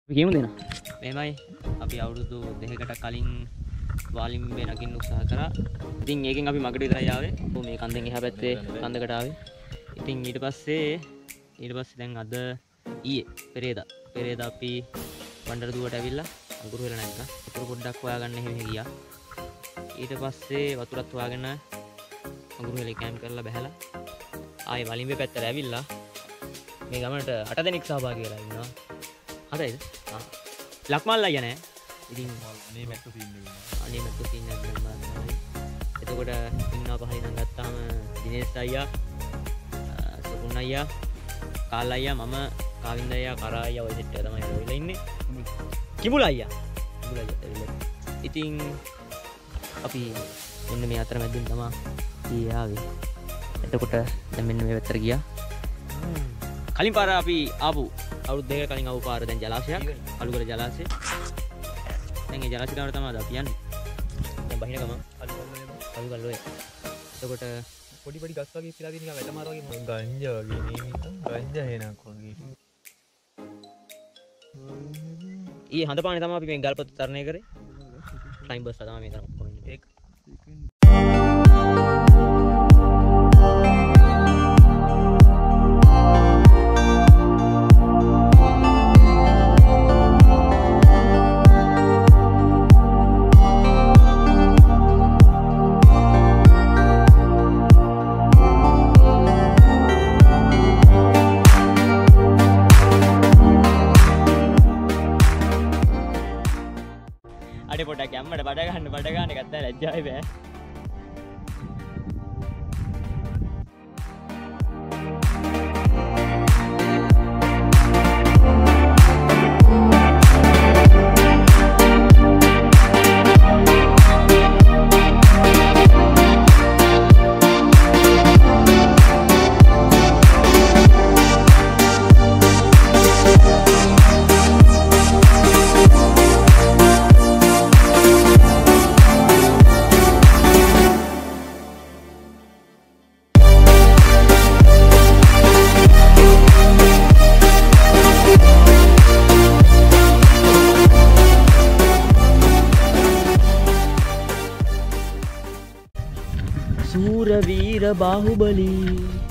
කියමු දෙන්න. මේමයි අපි අවුරුදු දෙකකට කලින් වාලිම්බේ නගින්න උත්සාහ කරා. ඉතින් ඒකෙන් අපි මගට විතරයි ආවේ. මේ කන්දෙන් එහා පැත්තේ කන්දකට ආවේ. ඉතින් ඊට පස්සේ දැන් අද පෙරේදා අපි වණ්ඩර දුවට ඇවිල්ලා අඟුරු හෙල නැග්ගා. වතුර පොඩ්ඩක් හොයාගන්න එහෙම ගියා. ඊට පස්සේ වතුරත් හොයාගෙන අඟුරු හෙලේ කැම්ප් කරලා බැහැලා ආයේ වලිම්බේ පැත්තට ඇවිල්ලා මේ ගමනට 8 දෙනෙක් සහභාගී වෙලා ඉන්නවා. හරිද? ලක්මල් අයියා නෑ. ඉතින් මේ මැට්ටු සීන් එක වෙනවා. අනේ මැට්ටු සීන් එක ගන්නවා. එතකොට ඉන්නවා පහලින් නම් ගත්තාම දිනේෂ් අයියා, සුකුන් අයියා, කාල් අයියා, මම, කාවින්ද අයියා, කරා අයියා ඔය සෙට් එක තමයි රෝවිලා ඉන්නේ. කිඹුල අයියා. ඉතින් අපි මෙන්න මේ අතරමැදින් තමයි ආවේ. එතකොට දැන් මෙන්න මේ පැත්තට ගියා. කලින් පාර අපි ආපු අවුරුදු දෙකකට කලින් ආපු පාර දැන් ජලාශයක් අලුගල ජලාශය. දැන් ඒ ජලාශය ගාවට තමයි අපි යන්නේ. දැන් බහින ගම අලුගල ඔය. එතකොට පොඩි ගස් වගේ ඉස්සලා තියෙන එක වැටමාර වගේ ගංජා වගේ නේ ගංජා හේනක් වගේ. ඊ හඳ පානේ තමයි අපි මේ ගල්පතු තරණය කරේ. ටයිම් බස් තමයි මේ තරම් ඔක්කොම ඉන්නේ. ඒක අඩේ පොඩ්ඩක් යම්මඩ බඩ ගන්න ගත්තා ලැජ්ජායි බෑ. සූරවීර බාහුබලී